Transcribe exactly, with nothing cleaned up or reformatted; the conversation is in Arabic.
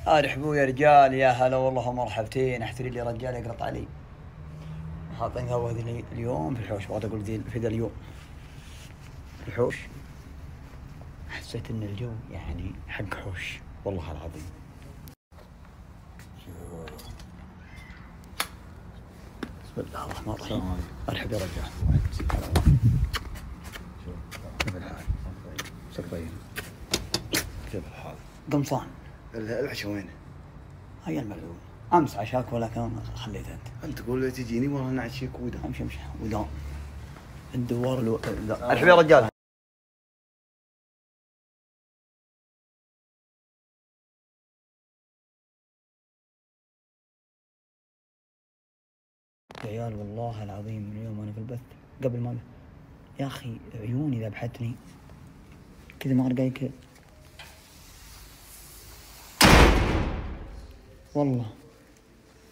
ارحبوا يا رجال، يا هلا والله ومرحبتين. احتري لي رجال يقرط علي. حاطين قهوة ذي اليوم في الحوش، بغيت اقول ذي في ذا اليوم في الحوش. حسيت ان الجو يعني حق حوش والله العظيم. بسم الله الرحمن الرحيم. ارحب يا رجال. كيف الحال؟ مساك طيب. كيف الحال؟ قمصان. العشاء وين؟ هيا الملعون. امس عشاك ولكن خليت انت. انت تقول تجيني والله انا عشيك ودام. امشي امشي ودام. الدوار الو... ارحب يا رجال. يا عيال والله العظيم من يوم انا في البث قبل ما يا اخي عيوني ذبحتني كذا ما رقايك والله.